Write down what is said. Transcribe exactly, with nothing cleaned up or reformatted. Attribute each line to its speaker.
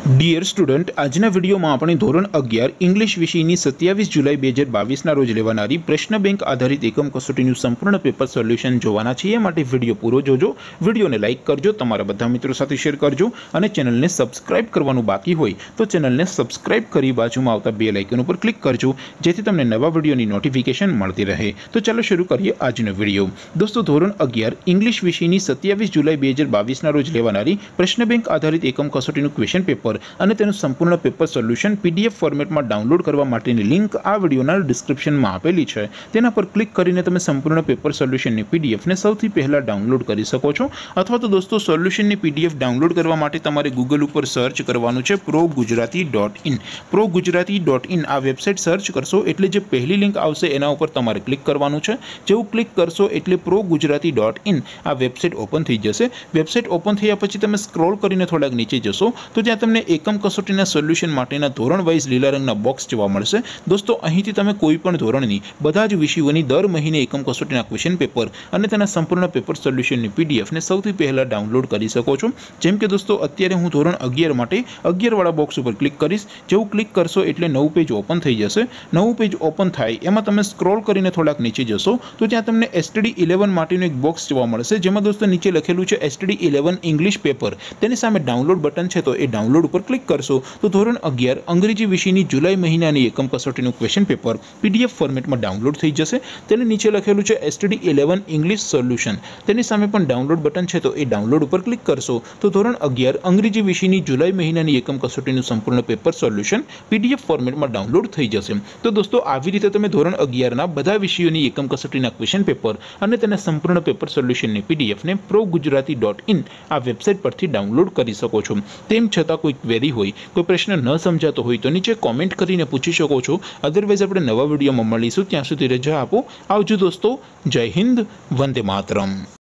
Speaker 1: Dear student, आजना video में अपने धोरण अगियार इंग्लिश विषय सत्यावीस जुलाई બે હજાર બાવીસ ना रोज लेवानारी प्रश्न बैंक आधारित एकम कसोटी संपूर्ण पेपर सोल्यूशन जोवाना छे। माटे विडियो पूरो जोजो, विडियो ने लाइक करजो, तमारा बधा मित्रों साथे शेर करजो और चेनल ने सब्सक्राइब करवानुं बाकी होय तो चेनल ने सब्सक्राइब करी बाजुमां आवता बेल आइकन पर क्लिक करजो, जेथी तमने नवा विडियोनी नोटिफिकेशन मळती रहे। तो चलो शुरू करिए आजनो विडियो। दोस्तों, धोरण अगियार इंग्लिश विषय सत्यावीस जुलाई બે હજાર બાવીસ ना रोज लेवानारी प्रश्न बैंक आधारित एकम कसोटी क्वेश्चन पेपर અને તેનું સંપૂર્ણ પેપર સોલ્યુશન પીડીએફ ફોર્મેટમાં ડાઉનલોડ કરવા માટેની લિંક આ વિડિયોના ડિસ્ક્રિપ્શનમાં આપેલી છે। તેના પર ક્લિક કરીને તમે સંપૂર્ણ પેપર સોલ્યુશનની પીડીએફને સૌથી પહેલા ડાઉનલોડ કરી શકો છો। અથવા તો દોસ્તો, સોલ્યુશનની પીડીએફ ડાઉનલોડ કરવા માટે તમારે ગૂગલ ઉપર સર્ચ કરવાનું છે pro Gujarati dot in. Pro Gujarati dot in આ વેબસાઇટ સર્ચ કરશો એટલે જે પહેલી લિંક આવશે એના ઉપર તમારે ક્લિક કરવાનું છે। જેવું ક્લિક કરશો એટલે પ્રો ગુજરાતી ડોટ ઇન આ વેબસાઇટ ઓપન થઈ જશે। વેબસાઇટ ઓપન થયા પછી તમે સ્ક્રોલ કરીને થોડાક નીચે જશો તો ત્યાં તમને एकम कसोटीना सोल्यूशन माटेना धोरण वाइज लीला रंगना बॉक्स जोवा मळशे। दोस्तों, અહીંથી તમે કોઈ પણ ધોરણની બધા જ વિષયોની દર મહિને એકમ કસોટીના ક્વેશ્ચન પેપર અને તેના સંપૂર્ણ પેપર સોલ્યુશનની પીડીએફ ને સૌથી પહેલા ડાઉનલોડ કરી શકો છો। જેમ કે દોસ્તો, અત્યારે હું ધોરણ અગિયાર માટે અગિયાર વાળા બોક્સ ઉપર ક્લિક કરીશ। જેવું ક્લિક કરશો એટલે નવું પેજ ઓપન થઈ જશે। નવું પેજ ઓપન થાય એમાં તમે સ્ક્રોલ કરીને થોડાક નીચે જશો તો ત્યાં તમને એસટીડી ઇલેવન માટેનું એક બોક્સ જોવા મળશે, જેમાં દોસ્તો નીચે લખેલું છે એસટીડી ઇલેવન ઇંગ્લિશ પેપર। તેની સામે ડાઉનલોડ બટન છે તો એ ડાઉનલોડ ઉપર क्लिक करशो तो धोरण अगियार अंग्रेजी विषय जुलाई महीना एकम कसोटी क्वेश्चन पेपर पीडीएफ फॉर्मेट में डाउनलोड थी जैसे। नीचे लखेलू है एसटीडी इलेवन इंग्लिश सोल्यूशन, तेनी सामे पण डाउनलोड बटन है तो ये डाउनलोड पर क्लिक करशो तो धोरण अगियार अंग्रेजी विषय जुलाई महीना एकम कसोटी संपूर्ण पेपर सोल्यूशन पीडीएफ फॉर्मेट में डाउनलोड थी जैसे। तो दोस्तों, આવી રીતે તમે ધોરણ અગિયાર ના બધા વિષયોની એકમ કસોટીના ક્વેશ્ચન પેપર અને તેના સંપૂર્ણ પેપર સોલ્યુશનની પીડીએફ ને પ્રો ગુજરાતી ડોટ ઇન આ વેબસાઇટ પરથી ડાઉનલોડ કરી શકો છો। તેમ છતાં કોઈ ક્વેરી હોય, कोई प्रश्न न समझातो हो तो नीचे कॉमेंट करीने पूछी शको छो। अदरवाइज अपने नवा विडियो में मळीशुं, त्यां सुधी रजा आपो। आवजो दोस्तों। जय हिंद, वंदे मातरम।